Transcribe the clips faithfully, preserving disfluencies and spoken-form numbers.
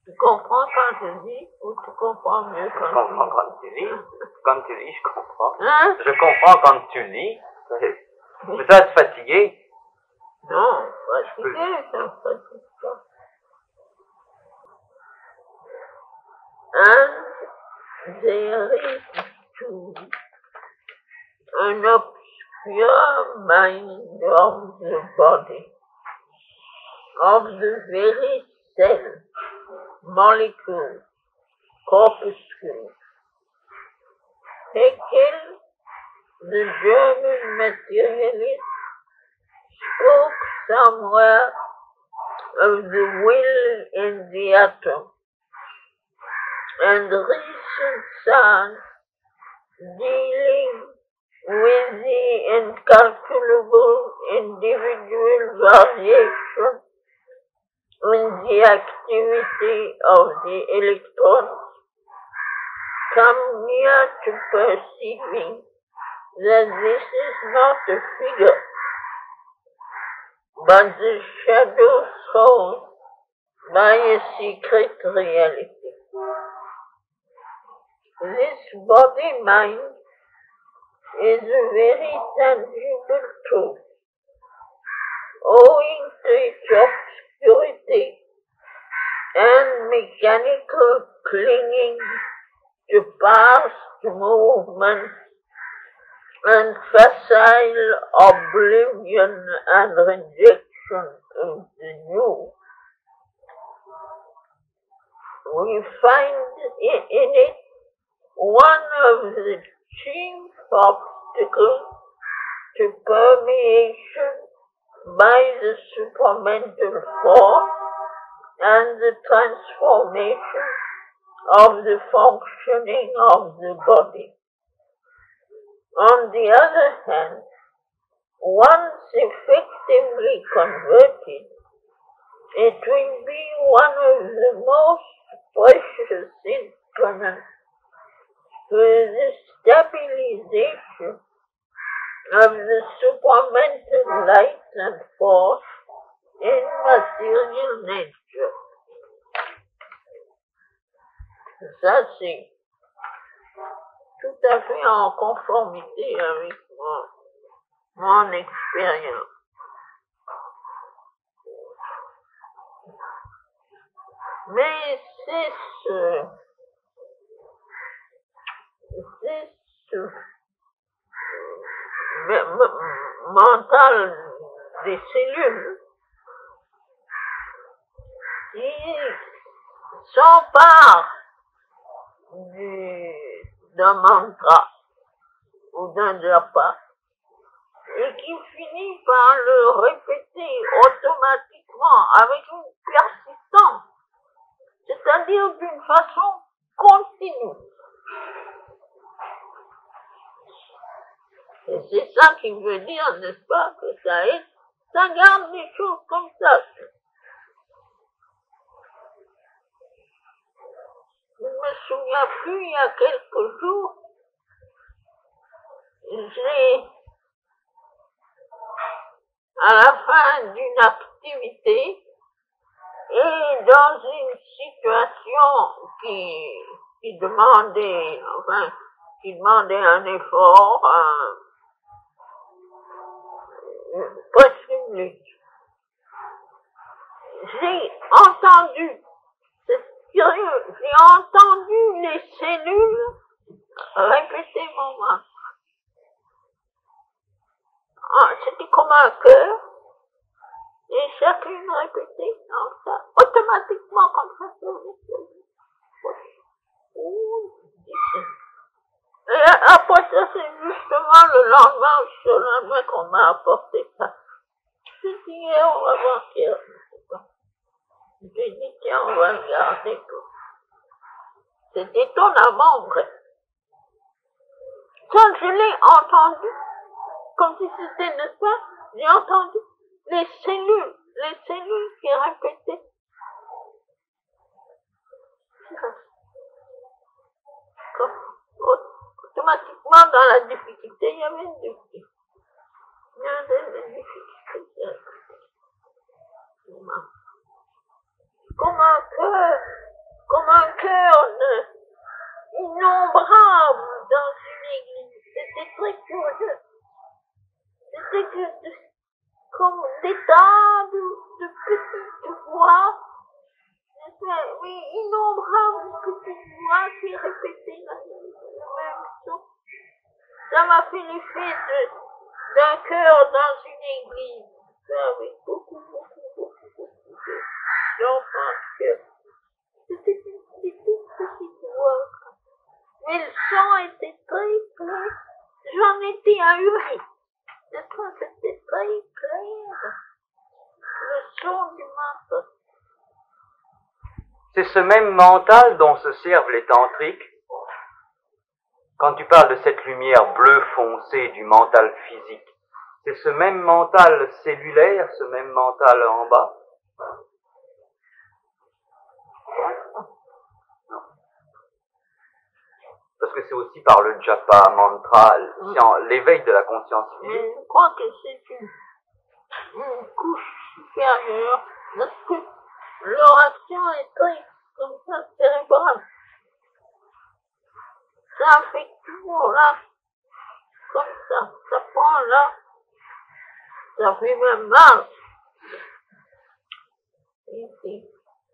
Tu comprends quand je dis ou tu comprends mieux quand Je comprends tu quand tu lis. Quand tu lis, je comprends. Hein? Je comprends quand tu lis. Mais ça, être fatigué. Non, fatigué, ça me fatigue pas. And there is too an obscure mind of the body, of the very cell, molecule, corpuscles. Haeckel, the German materialist, spoke somewhere of the will in the atom, and recent science dealing with the incalculable individual variation in the activity of the electrons come near to perceiving that this is not a figure, but the shadow thrown by a secret reality. This body-mind is a very tangible truth, owing to its obscurity and mechanical clinging to past movements and facile oblivion and rejection of the new. We find in it one of the chief obstacles to permeation by the supermental force and the transformation of the functioning of the body. On the other hand, once effectively converted, it will be one of the most precious instruments for the stabilisation of the supramental light and force in material nature. Ça, c'est tout à fait en conformité avec mon, mon expérience. Mais c'est ce, c'est ce mental des cellules qui s'empare d'un mantra ou d'un japa et qui finit par le répéter automatiquement avec une persistance, c'est-à-dire d'une façon continue. Et c'est ça qui veut dire, n'est-ce pas, que ça est, ça garde des choses comme ça. Je ne me souviens plus, il y a quelques jours, j'ai, à la fin d'une activité, et dans une situation qui, qui demandait, enfin, qui demandait un effort, un, presque une minute, j'ai entendu, c'est curieux, j'ai entendu les cellules répéter mon mantra. Ah, c'était comme un cœur, et chacune répétait dans ça, automatiquement comme ça. Et après ça, c'est justement le lendemain, le lendemain qu'on m'a apporté ça. Je dis, eh, on va voir qui est. J'ai dit, tiens, on va regarder. C'est étonnamment vrai. Quand je l'ai entendu, comme si c'était, n'est-ce pas, j'ai entendu les cellules, les cellules qui répétaient. Comme, automatiquement, dans la difficulté, il y avait une difficulté. Il y avait une difficulté. Comme un cœur comme un cœur innombrable dans une église. C'était très curieux. C'était que, comme des tas de, de petites voix, oui, innombrables petites voix qui répétaient la, la même chose. Ça m'a fait l'effet de, d'un cœur dans une église, avec beaucoup, beaucoup, beaucoup, beaucoup d'enfants de cœur. C'était une, des toutes petites voix. Mais le son était très clair. J'en étais ahuri. Le son était très clair. Le son du mental. C'est ce même mental dont se servent les tantriques. Quand tu parles de cette lumière bleue foncée du mental physique, c'est ce même mental cellulaire, ce même mental en bas? Non. Parce que c'est aussi par le japa, mantra, l'éveil de la conscience physique. Mais je crois que c'est une, une couche supérieure, parce que l'oration est très, comme ça, cérébrale. Ça fait toujours là, comme ça, ça prend là, ça fait même mal. Ici.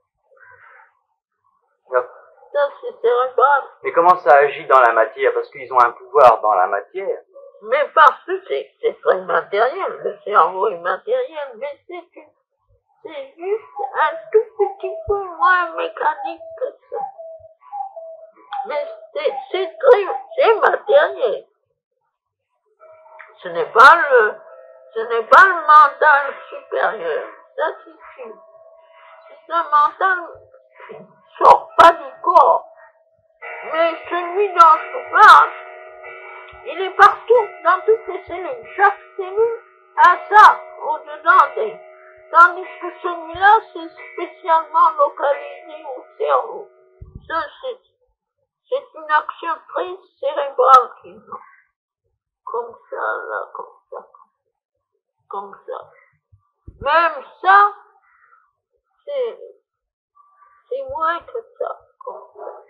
Non. Ça, c'est cérébral. Mais comment ça agit dans la matière? Parce qu'ils ont un pouvoir dans la matière. Mais parce que c'est, c'est très matériel, le cerveau est matériel, mais c'est, une, c'est juste un tout petit peu moins mécanique que ça. Mais c'est, c'est très, c'est matériel. Ce n'est pas le, ce n'est pas le mental supérieur. Ça, c'est une, c'est un mental qui ne sort pas du corps. Mais celui dont je parle, il est partout, dans toutes les cellules. Chaque cellule a ça, au-dedans d'elle. Tandis que celui-là, c'est spécialement localisé au cerveau. Ça, c'est, c'est une action très cérébrale qui nous. Comme ça, là, comme ça, comme ça. Même ça, c'est, c'est moins que ça, comme ça.